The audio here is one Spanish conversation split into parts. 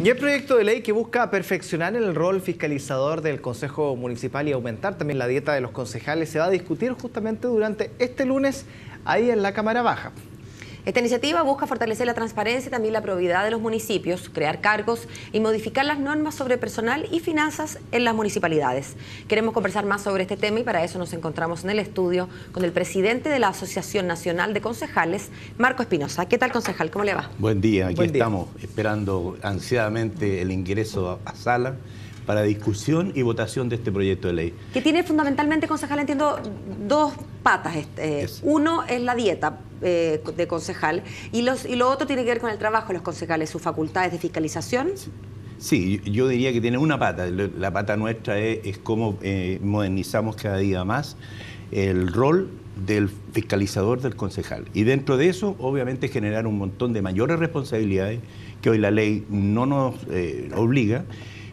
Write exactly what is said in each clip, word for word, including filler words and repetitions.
Y el proyecto de ley que busca perfeccionar el rol fiscalizador del Consejo Municipal y aumentar también la dieta de los concejales se va a discutir justamente durante este lunes ahí en la Cámara Baja. Esta iniciativa busca fortalecer la transparencia y también la probidad de los municipios, crear cargos y modificar las normas sobre personal y finanzas en las municipalidades. Queremos conversar más sobre este tema y para eso nos encontramos en el estudio con el presidente de la Asociación Nacional de Concejales, Marco Espinosa. ¿Qué tal, concejal? ¿Cómo le va? Buen día, aquí Buen día. estamos esperando ansiadamente el ingreso a, a sala para discusión y votación de este proyecto de ley. Que tiene fundamentalmente, concejal, entiendo, dos patas. Eh, Es- uno es la dieta eh, de concejal y, los, y lo otro tiene que ver con el trabajo de los concejales, sus facultades de fiscalización. Sí, yo diría que tiene una pata. La pata nuestra es, es cómo eh, modernizamos cada día más el rol del fiscalizador del concejal. Y dentro de eso, obviamente, generar un montón de mayores responsabilidades que hoy la ley no nos eh, obliga.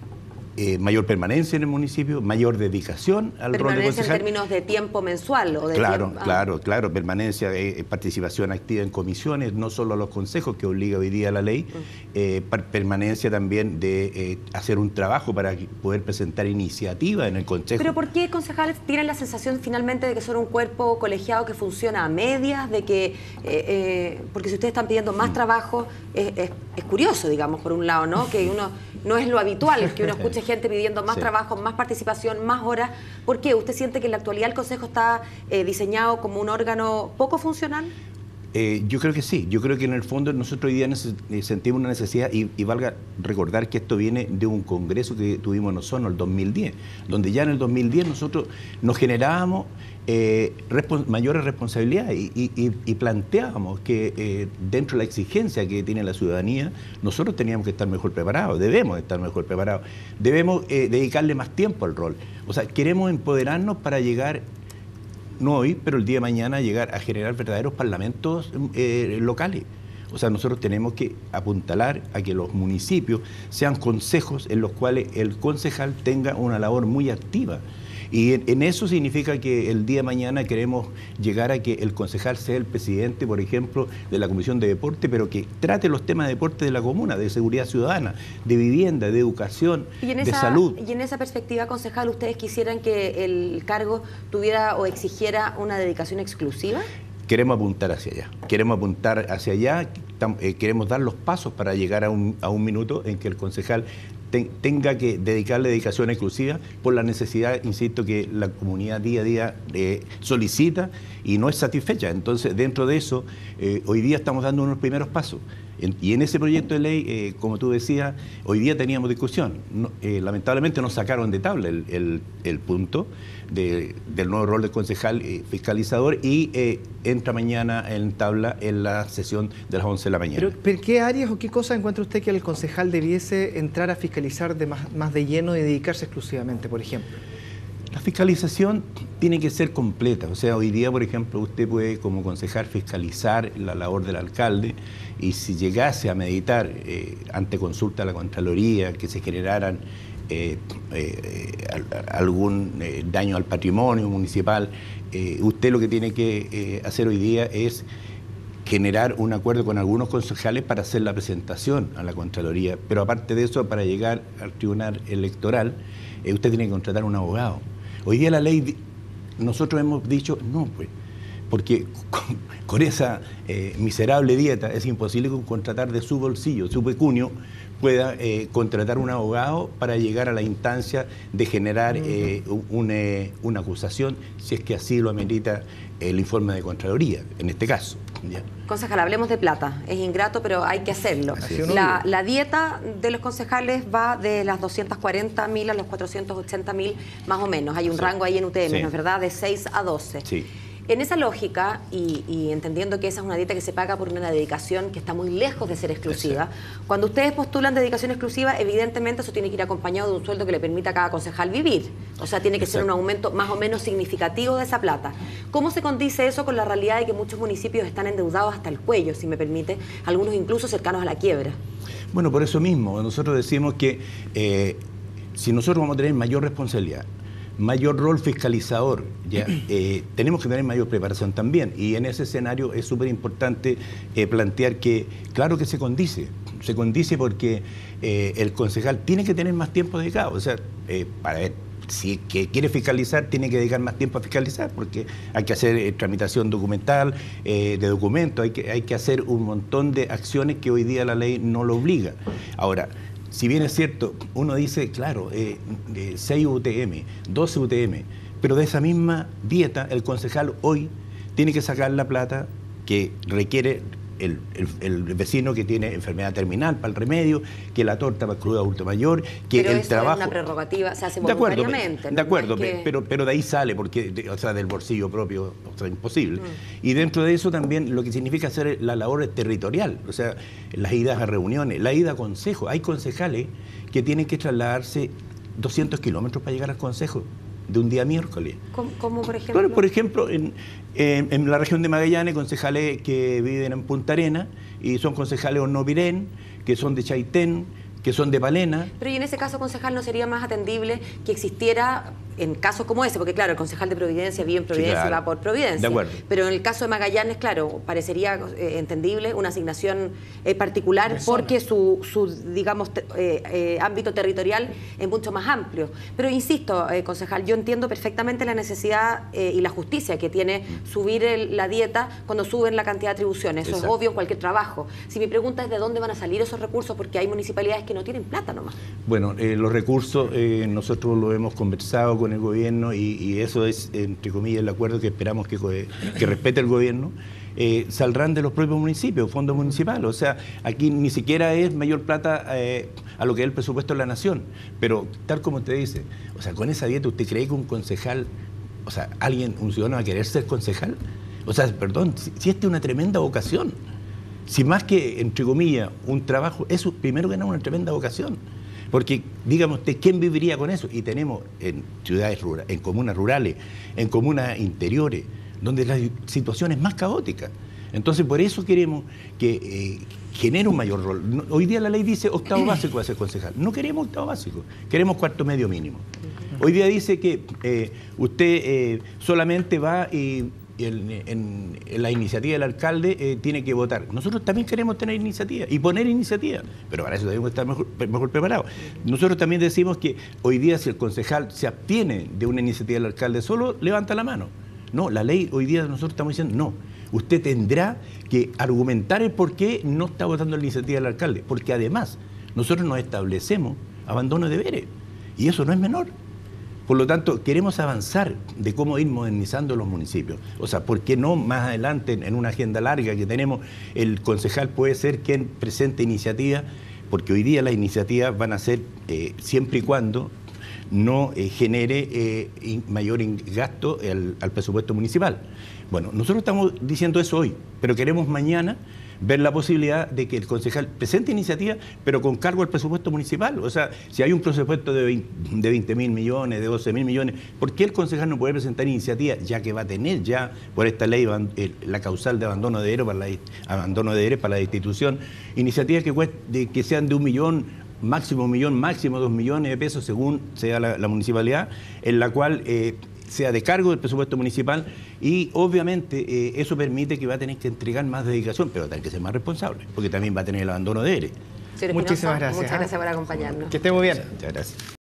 Eh, mayor permanencia en el municipio, mayor dedicación al rol de Permanencia en concejal. términos de tiempo mensual o de Claro, tiempo- ah. claro, claro, permanencia, eh, participación activa en comisiones, no solo a los consejos que obliga hoy día la ley, eh, par- permanencia también de eh, hacer un trabajo para que- poder presentar iniciativas en el consejo. Pero ¿por qué concejales tienen la sensación finalmente de que son un cuerpo colegiado que funciona a medias? De que, eh, eh, porque si ustedes están pidiendo más trabajo, es, es- es curioso, digamos, por un lado, ¿no? Que uno no es lo habitual que uno escuche gente pidiendo más Sí. trabajo, más participación, más horas. ¿Por qué? ¿Usted siente que en la actualidad el consejo está eh, diseñado como un órgano poco funcional? Eh, yo creo que sí, yo creo que en el fondo nosotros hoy día neces- eh, sentimos una necesidad y, y valga recordar que esto viene de un congreso que tuvimos nosotros en el dos mil diez, donde ya en el dos mil diez nosotros nos generábamos eh, respons- mayores responsabilidades y, y- y- y planteábamos que eh, dentro de la exigencia que tiene la ciudadanía, nosotros teníamos que estar mejor preparados, debemos estar mejor preparados, debemos eh, dedicarle más tiempo al rol. O sea, queremos empoderarnos para llegar no hoy, pero el día de mañana llegar a generar verdaderos parlamentos eh, locales. O sea, nosotros tenemos que apuntalar a que los municipios sean consejos en los cuales el concejal tenga una labor muy activa. Y en, en eso significa que el día de mañana queremos llegar a que el concejal sea el presidente, por ejemplo, de la Comisión de Deporte, pero que trate los temas de deporte de la comuna, de seguridad ciudadana, de vivienda, de educación, Y en, de esa, salud. y en esa perspectiva, concejal, ¿ustedes quisieran que el cargo tuviera o exigiera una dedicación exclusiva? Queremos apuntar hacia allá, queremos apuntar hacia allá, tam- eh, queremos dar los pasos para llegar a un, a un minuto en que el concejal ten- tenga que dedicarle dedicación exclusiva por la necesidad, insisto, que la comunidad día a día eh, solicita y no es satisfecha. Entonces, dentro de eso, eh, hoy día estamos dando unos primeros pasos. En- y en ese proyecto de ley, eh, como tú decías, hoy día teníamos discusión. No- eh, lamentablemente nos sacaron de tabla el, el- el punto de- del nuevo rol de concejal eh, fiscalizador y eh, entra mañana en tabla en la sesión de las once de la mañana. Pero, ¿pero qué áreas o qué cosas encuentra usted que el concejal debiese entrar a fiscalizar de más, más de lleno y dedicarse exclusivamente, por ejemplo? La fiscalización tiene que ser completa. O sea, hoy día, por ejemplo, usted puede como concejal fiscalizar la labor del alcalde y si llegase a meditar eh, ante consulta a la Contraloría que se generaran eh, eh, al- algún eh, daño al patrimonio municipal, eh, usted lo que tiene que eh, hacer hoy día es generar un acuerdo con algunos concejales para hacer la presentación a la Contraloría. Pero aparte de eso, para llegar al Tribunal Electoral, eh, usted tiene que contratar un abogado. Hoy día la ley, di- nosotros hemos dicho, no, pues, porque con, con esa eh, miserable dieta es imposible que contratar de su bolsillo, su pecunio, pueda eh, contratar un abogado para llegar a la instancia de generar eh, un- un, eh, una acusación, si es que así lo amerita el informe de Contraloría, en este caso. ¿Ya? Concejal, hablemos de plata. Es ingrato, pero hay que hacerlo. Así es. La, la dieta de los concejales va de las doscientos cuarenta mil a los cuatrocientos ochenta mil, más o menos. Hay un Sí. rango ahí en U T M, Sí. ¿no es verdad? De seis a doce. Sí. En esa lógica, y, y entendiendo que esa es una dieta que se paga por una dedicación que está muy lejos de ser exclusiva, cuando ustedes postulan dedicación exclusiva, evidentemente eso tiene que ir acompañado de un sueldo que le permita a cada concejal vivir. O sea, tiene que ser un Exacto. aumento más o menos significativo de esa plata. ¿Cómo se condice eso con la realidad de que muchos municipios están endeudados hasta el cuello, si me permite, algunos incluso cercanos a la quiebra? Bueno, por eso mismo, nosotros decimos que eh, si nosotros vamos a tener mayor responsabilidad, mayor rol fiscalizador, ¿ya? Eh, tenemos que tener mayor preparación también. Y en ese escenario es súper importante eh, plantear que, claro que se condice, se condice porque eh, el concejal tiene que tener más tiempo dedicado. O sea, eh, para ver, si que quiere fiscalizar, tiene que dedicar más tiempo a fiscalizar, porque hay que hacer eh, tramitación documental, eh, de documentos, hay que, hay que hacer un montón de acciones que hoy día la ley no lo obliga. Ahora, si bien es cierto, uno dice, claro, eh, eh, seis U T M, doce U T M, pero de esa misma dieta, el concejal hoy tiene que sacar la plata que requiere el, el, el vecino que tiene enfermedad terminal para el remedio, que la torta para el crudo adulto mayor, que pero el eso trabajo... es una prerrogativa, se hace de acuerdo, voluntariamente. de ¿no? acuerdo, No es que... pero, pero de ahí sale, porque, de, o sea, del bolsillo propio, o sea, imposible. Mm. Y dentro de eso también lo que significa hacer la labor territorial, o sea, las idas a reuniones, la ida a consejo. Hay concejales que tienen que trasladarse doscientos kilómetros para llegar al consejo de un día miércoles. ¿Cómo, cómo por ejemplo? Bueno, por ejemplo, en, en, en la región de Magallanes, concejales que viven en Punta Arenas y son concejales Hornovirén, que son de Chaitén, que son de Palena. Pero y en ese caso, concejal, ¿no sería más atendible que existiera en casos como ese? Porque claro, el concejal de Providencia vive en Providencia, sí, claro, y va por Providencia. De acuerdo. Pero en el caso de Magallanes, claro, parecería eh, entendible una asignación eh, particular Persona. porque su, su digamos, te, eh, eh, ámbito territorial es mucho más amplio. Pero insisto, eh, concejal, yo entiendo perfectamente la necesidad eh, y la justicia que tiene subir el, la dieta cuando suben la cantidad de atribuciones. Eso Exacto. es obvio en cualquier trabajo. Si mi pregunta es de dónde van a salir esos recursos, porque hay municipalidades que no tienen plata nomás. Bueno, eh, los recursos eh, nosotros lo hemos conversado con el gobierno y, y eso es, entre comillas, el acuerdo que esperamos que, que respete el gobierno. Eh, saldrán de los propios municipios, fondos municipales. O sea, aquí ni siquiera es mayor plata eh, a lo que es el presupuesto de la nación. Pero tal como usted dice, o sea, con esa dieta, ¿usted cree que un concejal, o sea, alguien, un ciudadano va a querer ser concejal? O sea, perdón, si, si esta es una tremenda vocación. Si más que, entre comillas, un trabajo, eso primero que nada una tremenda vocación. Porque, dígame usted, ¿quién viviría con eso? Y tenemos en ciudades rurales, en comunas rurales, en comunas interiores, donde la situación es más caótica. Entonces, por eso queremos que eh, genere un mayor rol. No, hoy día la ley dice octavo básico va a ser concejal. No queremos octavo básico, queremos cuarto medio mínimo. Hoy día dice que eh, usted eh, solamente va y... En, en, en la iniciativa del alcalde eh, tiene que votar. Nosotros también queremos tener iniciativa y poner iniciativa, pero para eso debemos estar mejor, mejor preparados. Nosotros también decimos que hoy día si el concejal se abstiene de una iniciativa del alcalde, solo levanta la mano. No, la ley hoy día nosotros estamos diciendo no. Usted tendrá que argumentar el por qué no está votando la iniciativa del alcalde, porque además nosotros nos establecemos abandono de deberes y eso no es menor. Por lo tanto, queremos avanzar de cómo ir modernizando los municipios. O sea, ¿por qué no más adelante, en una agenda larga que tenemos, el concejal puede ser quien presente iniciativas? Porque hoy día las iniciativas van a ser eh, siempre y cuando no eh, genere eh, in, mayor gasto al, al presupuesto municipal. Bueno, nosotros estamos diciendo eso hoy, pero queremos mañana ver la posibilidad de que el concejal presente iniciativa, pero con cargo al presupuesto municipal. O sea, si hay un presupuesto de veinte mil millones, de doce mil millones, ¿por qué el concejal no puede presentar iniciativa, ya que va a tener ya por esta ley la causal de abandono de deberes para la, abandono de deberes para la institución, iniciativas que, de, que sean de un millón, máximo un millón, máximo dos millones de pesos, según sea la, la municipalidad, en la cual... Eh, sea de cargo del presupuesto municipal y obviamente eh, eso permite que va a tener que entregar más dedicación, pero va a tener que ser más responsable, porque también va a tener el abandono de deberes. Muchísimas gracias. Muchas gracias por acompañarnos. Que esté muy bien. Muchas gracias.